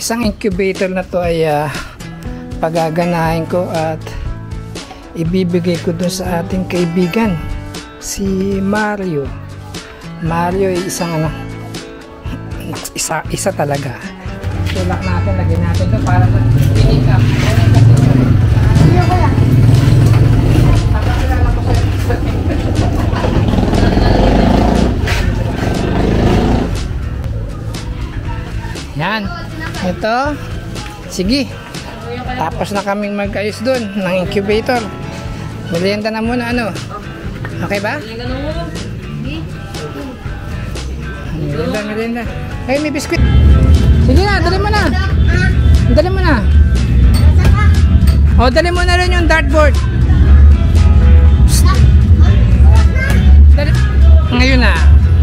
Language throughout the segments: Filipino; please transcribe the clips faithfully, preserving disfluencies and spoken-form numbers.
isang incubator na to ay uh, pagaganahin ko at ibibigay ko dun sa ating kaibigan si Mario. Mario ay isang ano, isa, isa talaga. Tulak natin, lagyan natin ito para mag-pick up. Ano ko yan? Pakakilala ko sa'yo. Yan. Ito. Sige. Tapos na kaming mag-ayos dun ng incubator. Merienda na muna, ano? Okay ba? Merienda, merienda. Ay, may biskuit. Sige na, dali mo na. Dali mo na. O, dali mo na rin yung dartboard. Dali. Ngayon na.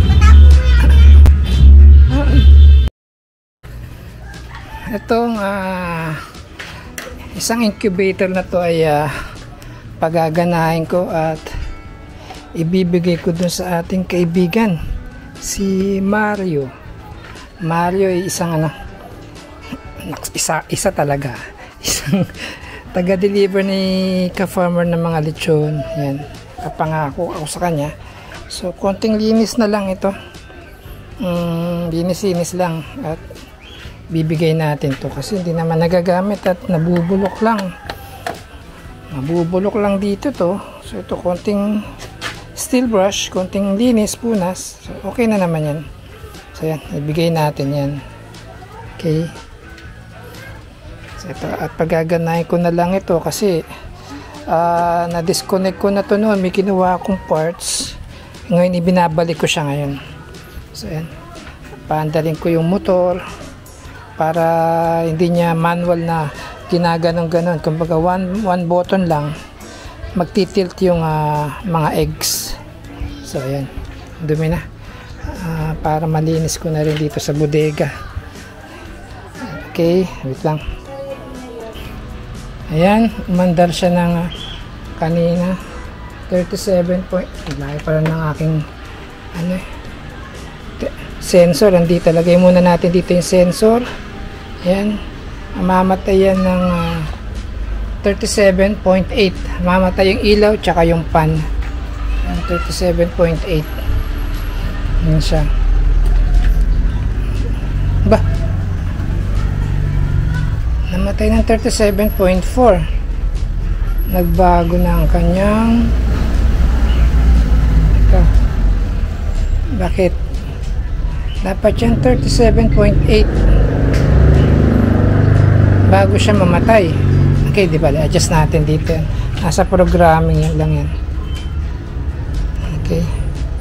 Itong uh, isang incubator na to ay uh, pagaganahin ko at ibibigay ko dun sa ating kaibigan si Mario. Mario ay isang ano, isa, isa talaga, isang taga-deliver ni ka-farmer ng mga lechon. Yan, kapangako ako sa kanya. So konting linis na lang ito, um, linis-linis lang at bibigay natin to kasi hindi naman nagagamit at nabubulok lang nabubulok lang dito to. So ito konting steel brush, konting linis, punas, so okay na naman yan. So yan, ibigay natin yan. Okay, so ito, at pagaganahin ko na lang ito kasi uh, na-disconnect ko na to noon. May kinuha akong parts, ngayon ibinabalik ko siya ngayon. So yan, paandalin ko yung motor para hindi niya manual na ginaganong ganon. Kumbaga one, one button lang magtitilt yung uh, mga eggs. So ayan, dumi na, uh, para malinis ko na rin dito sa bodega. Okay, wait lang. Ayan, umandar siya ng uh, kanina thirty-seven point, layo para ng aking ano eh sensor. Hindi talagay muna natin dito yung sensor. Yan, mamatay yan ng uh, thirty-seven point eight. Mamatay yung ilaw tsaka yung pan. thirty-seven point eight. Yan siya. Ba, namatay ng thirty-seven point four. Nagbago na ang kanyang ito. Bakit? Dapat yan thirty-seven point eight bago siya mamatay. Okay, di ba? Adjust natin dito. Nasa programming yan lang yan. Okay.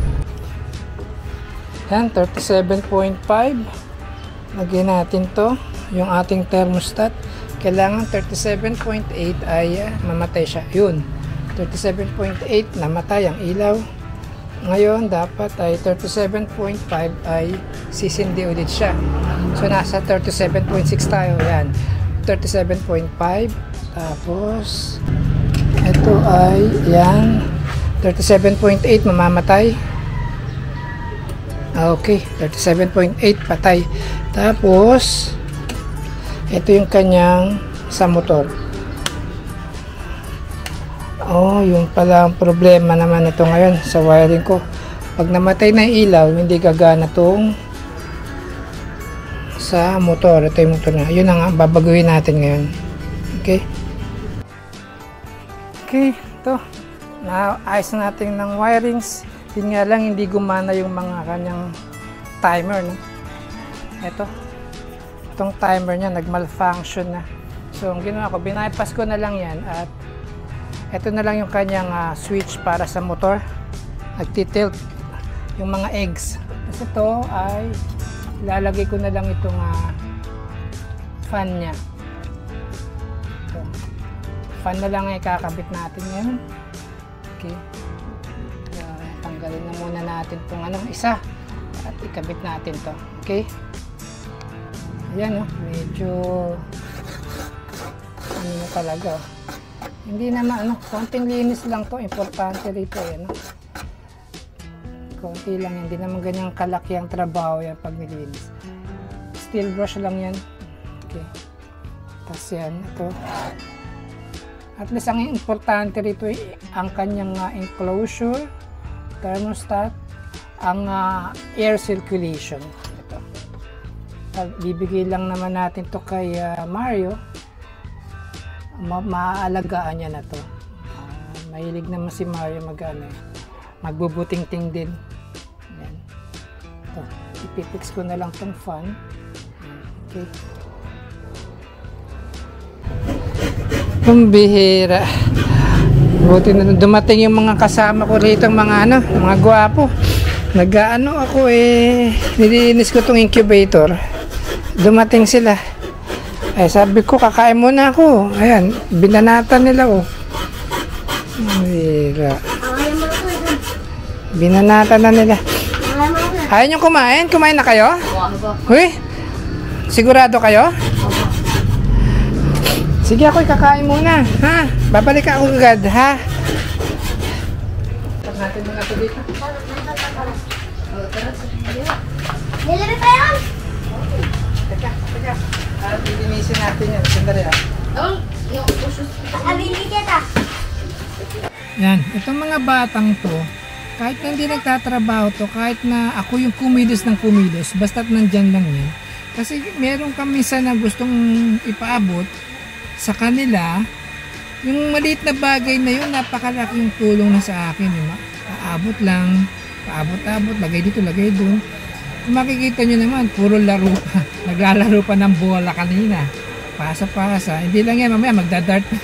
Yan, thirty-seven point five. Lagyan natin to. Yung ating thermostat. Kailangan thirty-seven point eight ay uh, mamatay siya. Yun. thirty-seven point eight namatay ang ilaw. Ngayon, dapat ay thirty-seven point five ay sisindi ulit siya. So, nasa thirty-seven point six tayo. Yan. thirty-seven point five. Tapos, ito ay, yan. thirty-seven point eight mamamatay. Okay. thirty-seven point eight patay. Tapos, ito yung kanyang sa motor. Oh, yung pala ang problema naman ito ngayon sa wiring ko. Pag namatay na yung ilaw, hindi gagana itong sa motor. Ito yung motor na. Yun ang babaguhin natin ngayon. Okay. Okay, ito. Naayos na natin ng wirings. Yun nga lang, hindi gumana yung mga kanyang timer. No? Ito. Itong timer niya, nag-malfunction na. So, ang ginawa ko, binaypass ko na lang yan at ito na lang yung kanyang uh, switch para sa motor. Nagtitilt yung mga eggs. Kasi ito ay lalagay ko na lang itong uh, fan niya. Ito. Fan na lang ay kakabit natin ngayon. Okay. Uh, tanggalin na muna natin itong ano, isa at ikabit natin to. Okay. Ayan o. Oh, medyo ano na talaga oh. Hindi naman, ano, konting linis lang to. Importante rito, yan. No? Konti lang yan. Hindi naman ganyang kalaki ang trabaho yan pag nilinis. Steel brush lang yan. Okay. Tapos yan, ito. At least ang importante rito ay ang kanyang uh, enclosure, thermostat, ang uh, air circulation. Ito. Bibigay lang naman natin to kay uh, Mario. Ma maaalagaan niya na to. Uh, mahilig naman si Mario mag ano, magbubuting-ting din. Yan. Ito. Ipipix ko na lang tong fan. Okay. Kumbihira. Buti na dumating yung mga kasama ko rito, mga ano, mga gwapo. Nag-ano ako eh, nililinis ko tong incubator. Dumating sila. Eh sabi ko kakain muna ako. Ayan, binanatan nila oh. Kumbihira. Binanatan na nila. Ayaw nyo kumain? Kumain na kayo? Uy, sigurado kayo? Sige, ako'y kakain muna, ha? Babalik ako agad, ha? Tapos natin muna ito dito. Nilari pa yun? Teka, teka. Ah, lilinisin natin yan. Sandali, ha? Oo, yung usus. Abili kita. Yan, itong mga batang to, kahit na hindi nagtatrabaho to, kahit na ako yung kumilos ng kumilos, basta't nandyan lang yan. Kasi meron kami sana gustong ipaabot sa kanila, yung maliit na bagay na yun, napakalaking tulong na sa akin. Yung paabot lang, paabot-abot, lagay dito, lagay doon. Kung makikita nyo naman, puro laro pa. Naglalaro pa ng bola kanina. Pasa-pasa. Hindi lang yan, mamaya magdadart pa.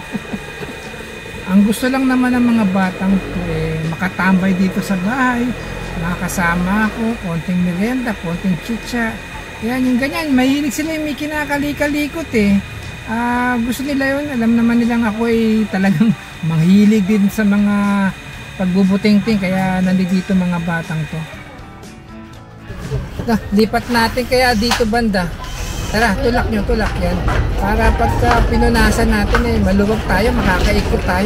Ang gusto lang naman ng mga batang to, eh, makatambay dito sa bahay, makakasama ako, konting merienda, konting chicha. Yan, yung ganyan, mahilig sila yung may kinakali-kalikot eh. Uh, gusto nila yun, alam naman nilang ako ay talagang mahilig din sa mga pagbubuting-ting, kaya nandito mga batang to. Ito, lipat natin kaya dito banda. Tara, tulak nyo, tulak yan. Para pagka pinunasan natin eh, maluwag tayo, makakaikot tayo.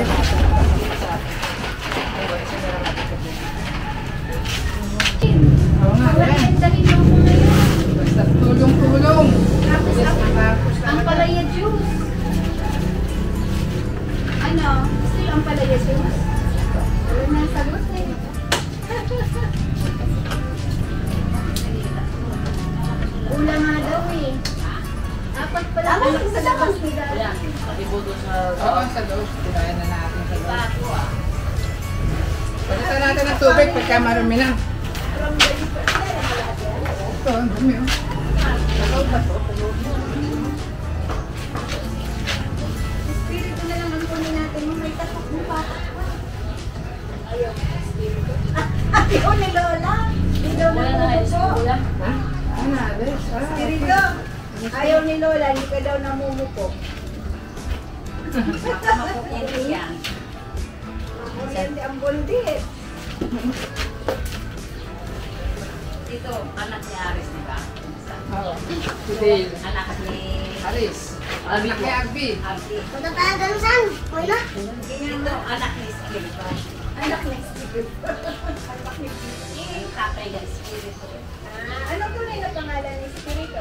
Oo nga, yan. Basta tulong-tulong. Ang palaya juice. Ano? Gusto yung ang palaya juice? Wala na sagot eh. Ulam nga daw eh. Apat pala anak sa labas nila. Oo, sa loob. Kaya na natin sa loob. Palitan natin ng tubig pagka marami na. Ito, ang dumi oh. Sa loob ba ito? Espiritu na lang ang kunin natin. May tatak mo pa. Ayaw. Espiritu. Ayaw ni Lola. Ni Lola po. Ha? Ano, Ades? Espiritu. Ayaw ni Lola. Hindi ka daw namumupo. Makukulit yan. Hindi ang bundit. Ito, anak ni Aris, di ba? Oo. Si Dale. Anak ni Aris. Anak ni Agbi. Abdi. Punta tayo ganun saan? Wala. Ito, anak ni Spirito. Anak na Espiritu. Eh, tatay ng Spirito. Ah, ano tunay na pangalan ni Espiritu?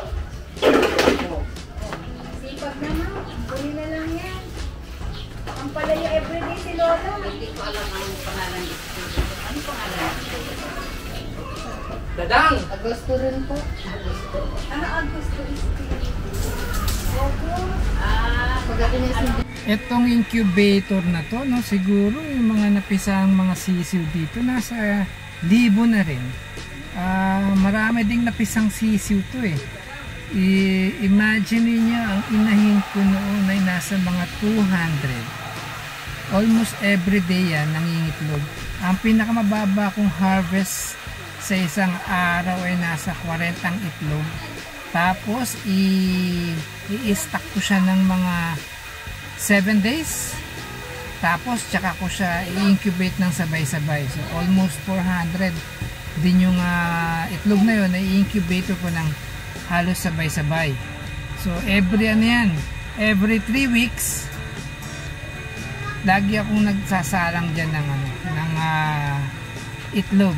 Sipag naman. Kunin na lang yan. Ang palaya everyday si Lola. Hindi ko alam ang pangalan ni Spirito. Ano pangalan ni Spirito? Dadang! Agosto rin po. Ano Agosto Espiritu? Opo. Ah, Itong incubator na to, no, siguro yung mga napisang mga sisiw dito, nasa libo na rin. Uh, marami ding napisang sisiw to eh. I imagine niyo ang inahin ko noon ay nasa mga two hundred. Almost every day yan nangingitlog. Ang pinakamababa kong harvest sa isang araw ay nasa forty itlog. Tapos i-stack ko siya ng mga seven days. Tapos tsaka ko siya i-incubate ng sabay-sabay. So almost four hundred din yung uh, itlog na yun, i-incubator ko ng halos sabay-sabay. So every ano yan, every three weeks lagi akong nagsasalang dyan ng ano, ng uh, itlog.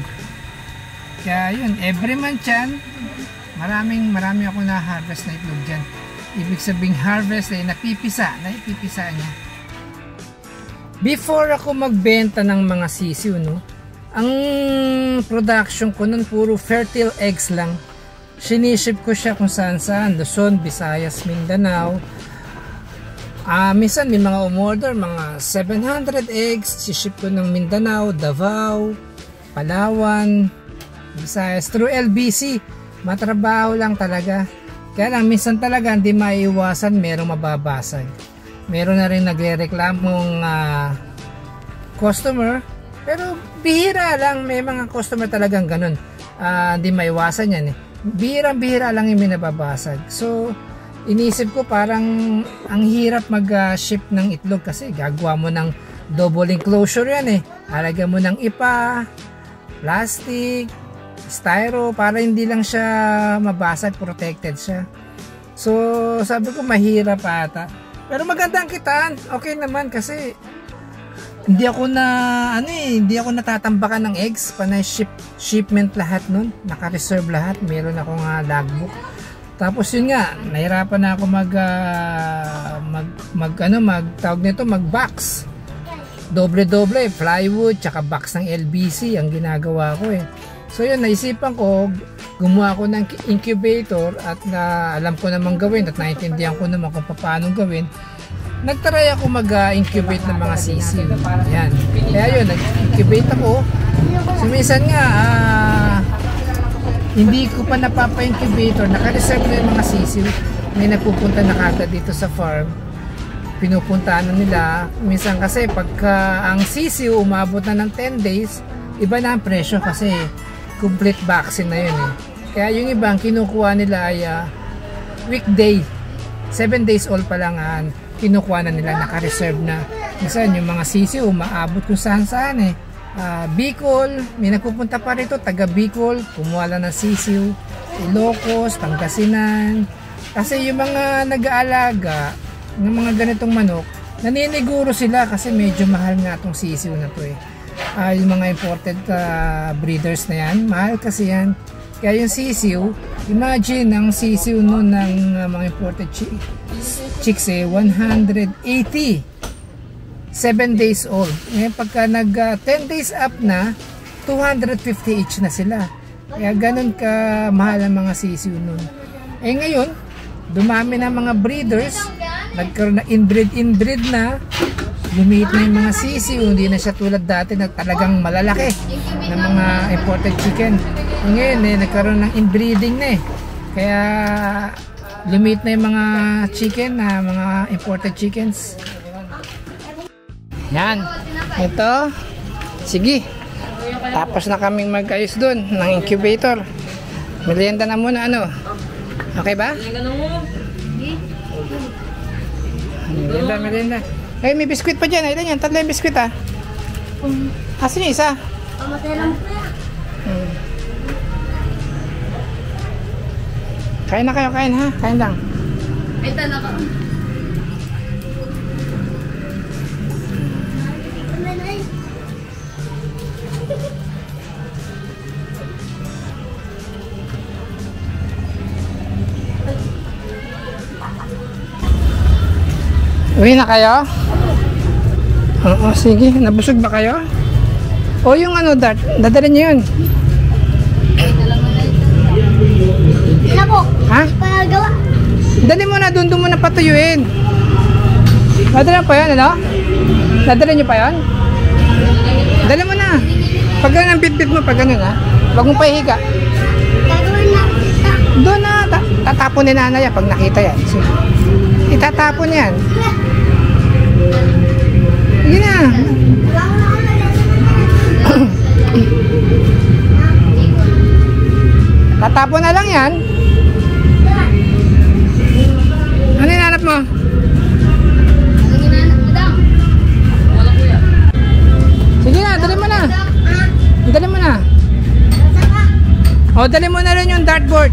Kaya yun, every month yan, maraming marami ako na harvest na itlog dyan. Ibig sabing harvest ay napipisa, napipisa niya. Before ako magbenta ng mga sisiw, no, ang production ko nun puro fertile eggs lang. Siniship ko siya kung saan saan, Luzon, Visayas, Mindanao. Ah, minsan may mga umorder, mga seven hundred eggs, siship ko ng Mindanao, Davao, Palawan, Visayas, through L B C. Matrabaho lang talaga. Kaya lang, minsan talaga hindi maiiwasan, merong mababasag. Meron na rin nagre-reklamong uh, customer, pero bihira lang, may mga customer talagang ganun. Uh, hindi maiwasan yan eh. Bihirang-bihira lang yung minababasag. So, inisip ko parang ang hirap mag-ship uh, ng itlog kasi gagawa mo ng double enclosure yan eh. Alagyan mo ng ipa, plastic, styro para hindi lang siya mabasag, protected siya. So, sabi ko mahirap ata. Pero maganda ang kitaan. Okay naman kasi hindi ako na ano eh, hindi ako natatambakan ng eggs. Panay ship, shipment lahat nun. Naka-reserve lahat. Meron akong uh, logbook. Tapos yun nga, nahirapan na ako mag uh, mag, mag ano, mag tawag nito, mag-box. Doble-doble, plywood, tsaka box ng L B C ang ginagawa ko eh. So yun, naisipan ko, gumawa ko ng incubator at na alam ko namang gawin at naintindihan ko naman kung paano gawin. Nagtry ako mag-incubate ng mga sisiw. Yan. Kaya yun, nag-incubate ako. So minsan nga, ah, hindi ko pa napapa-incubator. Naka-reserve na yung mga sisiw. May nagpupunta na kagad dito sa farm. Pinupuntaan na nila. Minsan kasi pagka ang sisiw umabot na ng ten days, iba na ang presyo kasi complete vaccine na yun eh. Kaya yung ibang kinukuha nila ay uh, weekday, seven days old pa lang uh, kinukuha na nila, naka-reserve na. Minsan yung mga sisiw umaabot kung saan saan eh. uh, Bicol, may nagpupunta pa rito, taga Bicol, kumuha lang ng sisiw, Ilocos, Pangasinan. Kasi yung mga nag-aalaga ng mga ganitong manok, naniniguro sila kasi medyo mahal nga itong sisiw na to eh. Uh, yung mga imported uh, breeders na yan, mahal kasi yan. Kaya yung sisiw, imagine ang sisiw nun ng uh, mga imported chi chicks eh, one hundred eighty, seven days old. Ngayon pagka nag uh, ten days up na, two hundred fifty each na sila. Kaya ganun ka mahal ang mga sisiw nun. Eh ngayon, dumami na mga breeders, nagkaroon na inbreed inbreed na, lumiit na yung mga sisiw, hindi na siya tulad dati na talagang malalaki ng mga imported chicken. Ngayon eh, nagkaroon ng inbreeding na eh. Kaya lumiit na yung mga chicken na mga imported chickens. Yan. Ito. Sige. Tapos na kaming mag-ayos doon ng incubator. Merienda na muna ano. Okay ba? Merienda, merienda. Eh, may biskwit pa dyan. Ilan yan? Tatlo yung biskwit ah. Asan yung isa? Pamatay lang po yan. Hmm. Kain na kayo, kain ha? Kain lang. Ito na ka. Uwi na kayo? Oo, sige. Nabusog ba kayo? O yung ano, dart, dadalhin nyo yun. Ano po? Ha? Pagawa. Dali mo na, doon doon mo na patuyuin. Dadalhin pa yun, ano? Dadalhin nyo pa yun? Dali mo na. Pag ganun ang bit-bit mo, pag ganun ha. Huwag mong pahihiga. Gagawin na. Doon na, ta tatapon ni nanay pag nakita yan. Sige. Itatapon yan. Sige na. Tatapon na lang yan. Ano hinanap mo? Ano ginanap mo daw? Wala ko yan. Sige na, dali mo na. Dali mo na. O, dali mo na rin yung dartboard.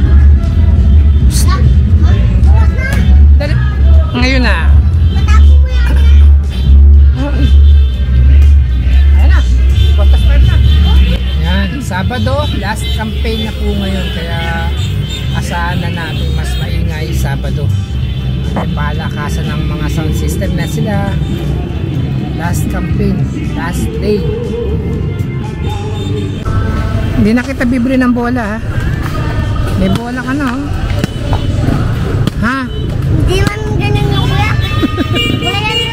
Dali. Ngayon na. Matapos mo yan. Ayan na. Podcast part na. Yan. Sabado. Last campaign na po ngayon. Kaya asahan na natin mas maingay Sabado. may palakasan ng mga sound system na sila. Last campaign, last day. Hindi na kita bibili ng bola ha. May bola ka na oh. Ha? Hindi man ganun yung kuya. Wala yan yung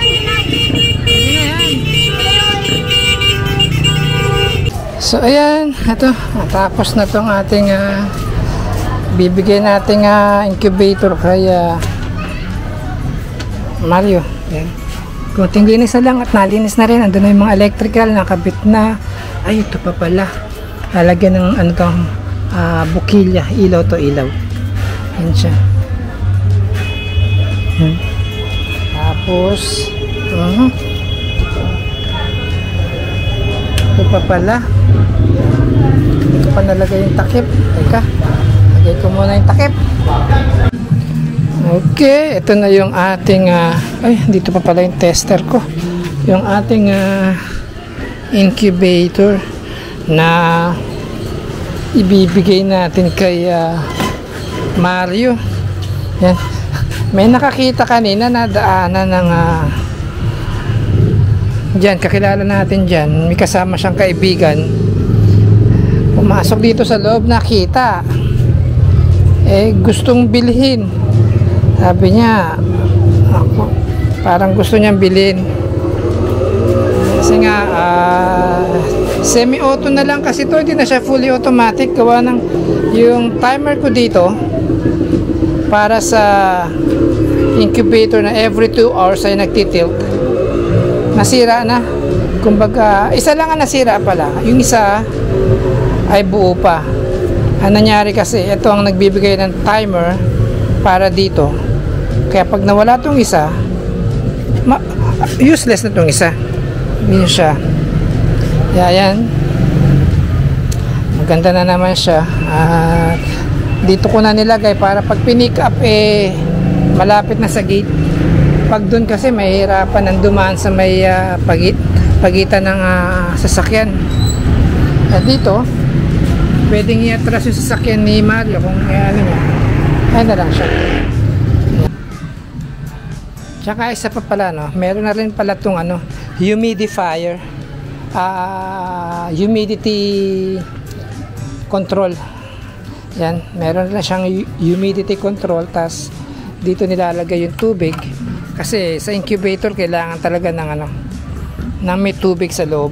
So ayan, ito, natapos na tong ating uh, bibigyan nating uh, incubator kay uh, Mario. Ayan. Kunting linis na lang at nalinis na rin. Andun na yung mga electrical, nakabit na. Ay, ito pa pala. Lalagyan ng ano tong uh, bukilya, ilaw to ilaw. Ayan siya. Hmm. Tapos, uh, ito pa pala. Hindi ko pa nalagay yung takip. Teka, lagay ko muna yung takip. Okay, ito na yung ating uh, ay, dito pa pala yung tester ko. Yung ating uh, incubator na ibibigay natin kay uh, Mario. Yan. May nakakita kanina na daanan ng uh, dyan, kakilala natin dyan, may kasama siyang kaibigan, pumasok dito sa loob, nakita eh gustong bilhin, sabi niya ako, parang gusto niyang bilhin kasi nga uh, semi-auto na lang kasi to, hindi na siya fully automatic, gawa ng yung timer ko dito para sa incubator na every two hours ay nagtitilt, nasira na. Kumbaga, isa lang ang nasira pala. Yung isa ay buo pa. Ang nangyari kasi, ito ang nagbibigay ng timer para dito. Kaya pag nawala tong isa, useless na tong isa. Hindi siya. Kaya yan. Maganda na naman siya. At dito ko na nilagay para pag pinick up, eh, malapit na sa gate. Pag doon kasi mahirapan ng dumaan sa may uh, pagit, pagitan ng uh, sasakyan. At dito, pwedeng i-atras yung sasakyan ni Mario kung ano niya. Ay na lang siya. Tsaka isa pa pala, no, meron na rin pala itong ano, humidifier, uh, humidity control. Yan, meron na siyang humidity control. Tas dito nilalagay yung tubig. Kasi sa incubator kailangan talaga ng ano, ng may tubig sa loob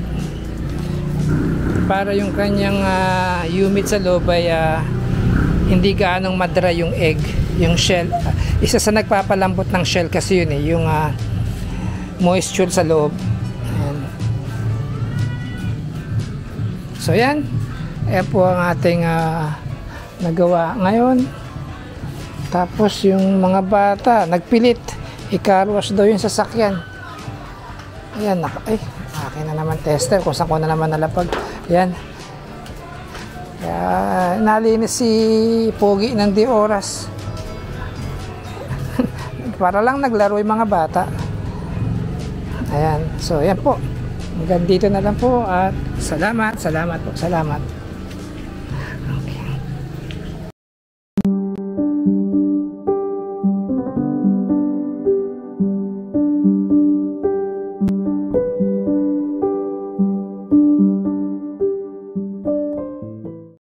para yung kanyang uh, humid sa loob ay uh, hindi gaanong madry yung egg, yung shell. Isa sa nagpapalambot ng shell kasi yun eh, yung uh, moisture sa loob. Ayan. So yan, ayan po ang ating uh, nagawa ngayon. Tapos yung mga bata nagpilit i-car wash daw yung sasakyan. Ayan, naka, ay, akin na naman tester kung saan ko na naman nalapag. Ayan. Kaya nalinis si Pogi ng di oras. Para lang naglaro yung mga bata. Ayan. So, ayan po. Hanggang dito na lang po at salamat, salamat po, salamat.